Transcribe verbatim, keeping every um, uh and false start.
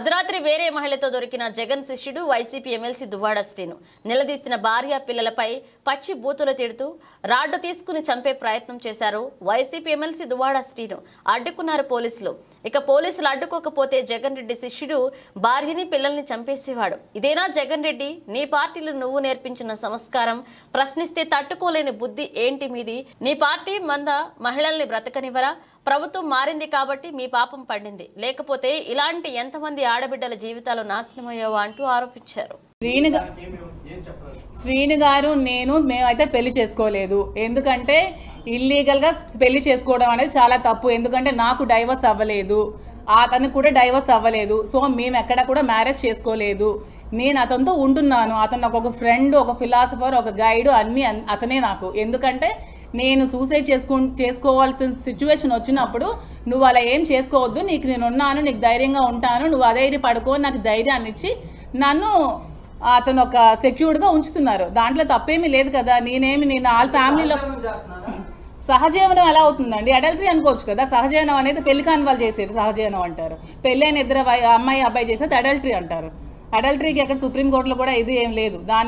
అర్ధరాత్రి వేరే మహిళతో దొరికిన జగన్ శిష్యుడు వైసీపీ ఎమ్మెల్సీ దువ్వాడ శ్రీను నిలదీసిన భార్య పిల్లలపై పచ్చి బూతులు తిడుతూ రాడ్డు తీసుకుని చంపే ప్రయత్నం చేశారు వైసీపీ ఎమ్మెల్సీ దువ్వాడ శ్రీను. అడ్డుకున్నారు పోలీసులు. ఇక పోలీసులు అడ్డుకోకపోతే జగన్ రెడ్డి శిష్యుడు భార్యని పిల్లల్ని చంపేసేవాడు. ఇదేనా జగన్ రెడ్డి? నీ పార్టీలో నువ్వు నేర్పించిన సంస్కారం, ప్రశ్నిస్తే తట్టుకోలేని బుద్ధి ఏంటి మీది? నీ పార్టీ మంద మహిళల్ని బ్రతకనివ్వరా? ప్రభుత్వం మారింది కాబట్టి మీ పాపం పడింది, లేకపోతే ఇలాంటి ఎంతమంది ఆడబిడ్డల జీవితాలు నాశనమయ్యావో అంటూ ఆరోపించారు. శ్రీను గారు నేను మేమైతే పెళ్లి చేసుకోలేదు. ఎందుకంటే ఇల్లీగల్ గా పెళ్లి చేసుకోవడం అనేది చాలా తప్పు. ఎందుకంటే నాకు డైవర్స్ అవ్వలేదు, అతనికి కూడా డైవర్స్ అవ్వలేదు. సో మేము ఎక్కడ కూడా మ్యారేజ్ చేసుకోలేదు. నేను అతనితో ఉంటున్నాను. అతను నాకు ఒక ఫ్రెండ్, ఒక ఫిలాసఫర్, ఒక గైడ్, అన్ని అతనే నాకు. ఎందుకంటే నేను సూసైడ్ చేసుకు చేసుకోవాల్సిన సిచ్యువేషన్ వచ్చినప్పుడు నువ్వు అలా ఏం చేసుకోవద్దు, నీకు నేను ఉన్నాను, నీకు ధైర్యంగా ఉంటాను, నువ్వు అధైర్య పడుకో, నాకు ధైర్యాన్ని ఇచ్చి నన్ను అతను ఒక సెక్యూర్డ్గా ఉంచుతున్నారు. దాంట్లో తప్పేమీ లేదు కదా. నేనేమి నేను వాళ్ళ ఫ్యామిలీలో సహజీవనం ఎలా అవుతుందండి? అడల్టరీ అనుకోవచ్చు కదా. సహజీవనం అనేది పెళ్లి కాని వాళ్ళు చేసేది సహజీవనం అంటారు. పెళ్ళైన ఇద్దరు అమ్మాయి అబ్బాయి చేసేది అడల్టరీ అంటారు. అడల్టరీకి ఎక్కడ సుప్రీంకోర్టులో కూడా ఇది ఏం లేదు. దాని